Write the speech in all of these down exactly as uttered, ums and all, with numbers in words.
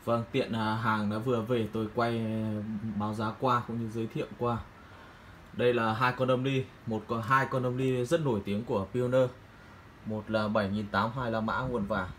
Vâng, tiện à, hàng đã vừa về tôi quay báo giá qua cũng như giới thiệu qua. Đây là hai con đâm đi, một có hai con đâm đi rất nổi tiếng của Pioneer. Một là bảy nghìn tám trăm, hai là mã nguồn vàng.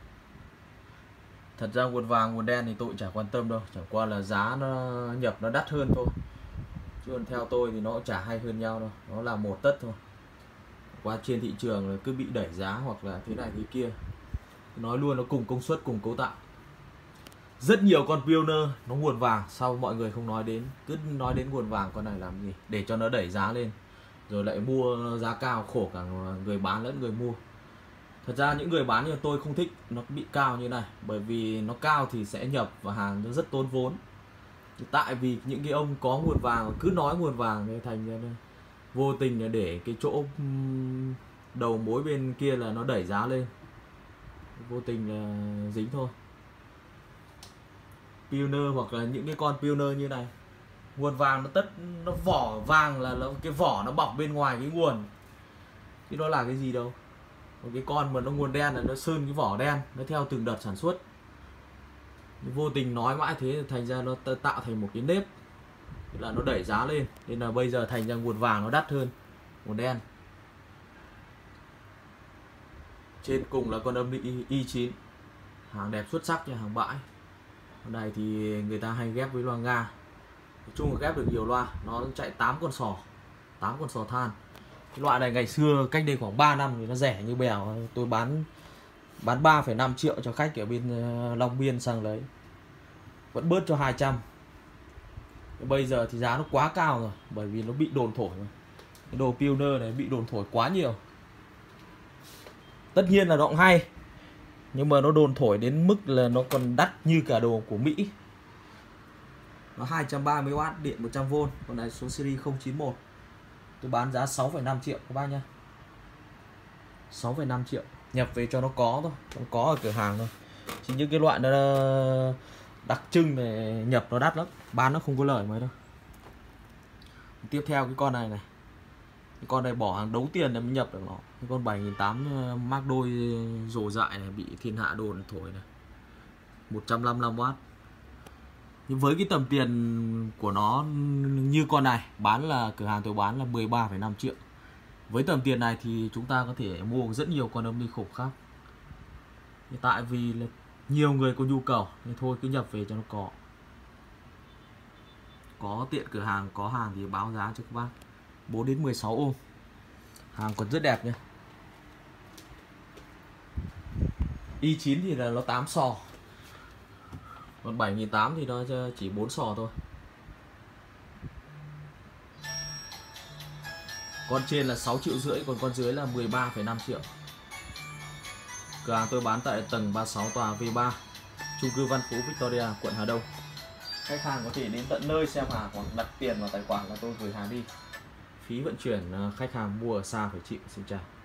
Thật ra nguồn vàng, nguồn đen thì tôi cũng chả quan tâm đâu, chẳng qua là giá nó nhập nó đắt hơn thôi. Chứ còn theo tôi thì nó cũng chả hay hơn nhau đâu, nó là một tất thôi. Qua trên thị trường là cứ bị đẩy giá hoặc là thế này thế kia. Nói luôn nó cùng công suất, cùng cấu tạo. Rất nhiều con Pioneer nó nguồn vàng, sau mọi người không nói đến, cứ nói đến nguồn vàng con này làm gì để cho nó đẩy giá lên, rồi lại mua giá cao, khổ cả người bán lẫn người mua. Thật ra những người bán như tôi không thích nó bị cao như này, bởi vì nó cao thì sẽ nhập và hàng nó rất tốn vốn. Tại vì những cái ông có nguồn vàng cứ nói nguồn vàng nên thành ra vô tình để cái chỗ đầu mối bên kia là nó đẩy giá lên, vô tình là dính thôi. Pioneer hoặc là những cái con Pioneer như này, nguồn vàng nó tất nó vỏ vàng là nó, cái vỏ nó bọc bên ngoài cái nguồn, chứ nó là cái gì đâu. Một cái con mà nó nguồn đen là nó sơn cái vỏ đen, nó theo từng đợt sản xuất. Vô tình nói mãi thế thành ra nó tạo thành một cái nếp, là nó đẩy giá lên, nên là bây giờ thành ra nguồn vàng nó đắt hơn nguồn đen. Trên cùng là con âm định i chín, hàng đẹp xuất sắc nha, hàng bãi. Con này thì người ta hay ghép với loa Nga, nói chung là ghép được nhiều loa. Nó chạy tám con sò, tám con sò than. Cái loại này ngày xưa cách đây khoảng ba năm thì nó rẻ như bèo, tôi bán bán ba phẩy năm triệu cho khách ở bên Long Biên sang lấy, vẫn bớt cho hai trăm. Bây giờ thì giá nó quá cao rồi, bởi vì nó bị đồn thổi rồi. Cái đồ Pioneer này bị đồn thổi quá nhiều. Tất nhiên là nó cũng hay, nhưng mà nó đồn thổi đến mức là nó còn đắt như cả đồ của Mỹ. Nó hai trăm ba mươi oát, điện một trăm vôn. Con này số series không chín một. Tôi bán giá sáu phẩy năm triệu các bác nhá. sáu phẩy năm triệu. Nhập về cho nó có thôi, nó có ở cửa hàng thôi. Chỉ những cái loại nó đặc trưng này nhập nó đắt lắm, bán nó không có lời mấy đâu. Tiếp theo cái con này này. Cái con này bỏ hàng đấu tiền để mới nhập được nó. Cái con bảy nghìn tám trăm mác đôi rồ dại này bị thiên hạ đồn thổi này. một trăm năm mươi lăm oát. Nhưng với cái tầm tiền của nó như con này, bán là cửa hàng tôi bán là mười ba phẩy năm triệu. Với tầm tiền này thì chúng ta có thể mua rất nhiều con âm ly khủng khác. Tại vì là nhiều người có nhu cầu nên thôi cứ nhập về cho nó có. Có tiện cửa hàng, có hàng thì báo giá cho các bác. bốn đến mười sáu ôm. Hàng còn rất đẹp nhé. i chín thì là nó tám sò. Còn bảy nghìn tám trăm thì nó chỉ bốn sò thôi. Con trên là sáu triệu rưỡi, còn con dưới là mười ba phẩy năm triệu. Cửa hàng tôi bán tại tầng ba mươi sáu tòa V ba, chung cư Văn Phú Victoria, quận Hà Đông. Khách hàng có thể đến tận nơi xem hàng hoặc đặt tiền vào tài khoản và tôi gửi hàng đi. Phí vận chuyển khách hàng mua ở xa phải chịu. Xin chào.